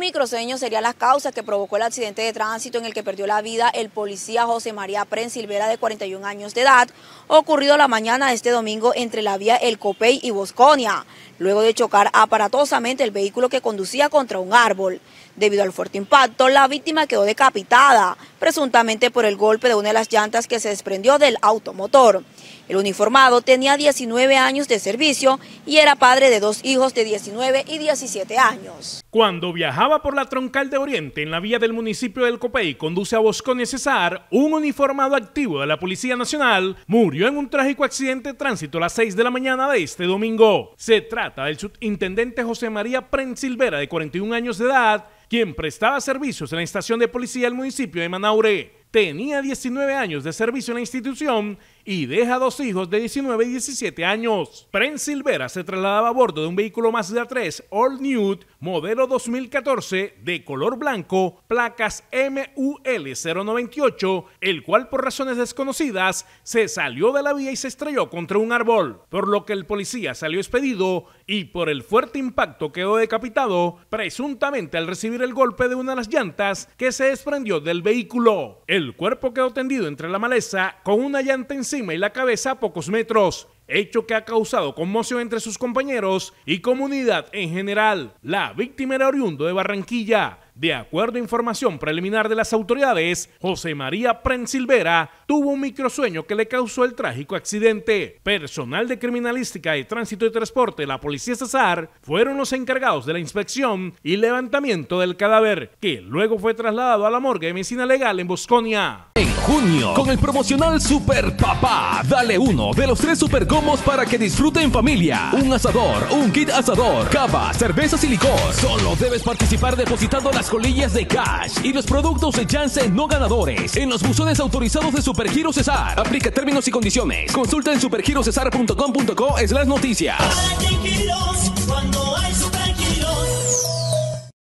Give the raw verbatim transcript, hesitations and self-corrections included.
microsueño serían las causas que provocó el accidente de tránsito en el que perdió la vida el policía José María Pren Silvera, de cuarenta y un años de edad, ocurrido la mañana de este domingo entre la vía El Copey y Bosconia, luego de chocar aparatosamente el vehículo que conducía contra un árbol. Debido al fuerte impacto, la víctima quedó decapitada, presuntamente por el golpe de una de las llantas que se desprendió del automotor. El uniformado tenía diecinueve años de servicio y era padre de dos hijos de diecinueve y diecisiete años. Cuando viajaba por la Troncal de Oriente en la vía del municipio del Copey, conduce a Bosconia Cesar, un uniformado activo de la Policía Nacional murió en un trágico accidente de tránsito a las seis de la mañana de este domingo. Se trata del subintendente José María Pren Silvera, de cuarenta y un años de edad, quien prestaba servicios en la estación de policía del municipio de Manaure. Tenía diecinueve años de servicio en la institución y deja dos hijos de diecinueve y diecisiete años. Pren Silvera se trasladaba a bordo de un vehículo Mazda tres All New, modelo dos mil catorce, de color blanco, placas M U L cero noventa y ocho, el cual por razones desconocidas se salió de la vía y se estrelló contra un árbol, por lo que el policía salió expedido y por el fuerte impacto quedó decapitado, presuntamente al recibir el golpe de una de las llantas que se desprendió del vehículo. El cuerpo quedó tendido entre la maleza con una llanta encima y la cabeza a pocos metros, hecho que ha causado conmoción entre sus compañeros y comunidad en general. La víctima era oriundo de Barranquilla. De acuerdo a información preliminar de las autoridades, José María Pren Silvera tuvo un microsueño que le causó el trágico accidente. Personal de Criminalística de Tránsito y Transporte de la Policía Cesar fueron los encargados de la inspección y levantamiento del cadáver, que luego fue trasladado a la morgue de medicina legal en Bosconia. En junio, con el promocional Super Papá, dale uno de los tres super combos para que disfruten en familia. Un asador, un kit asador, cava, cervezas y licor. Solo debes participar depositando las colillas de cash y los productos de chance no ganadores en los buzones autorizados de Supergiro Cesar. Aplica términos y condiciones. Consulta en supergirocesar punto com punto co slash noticias.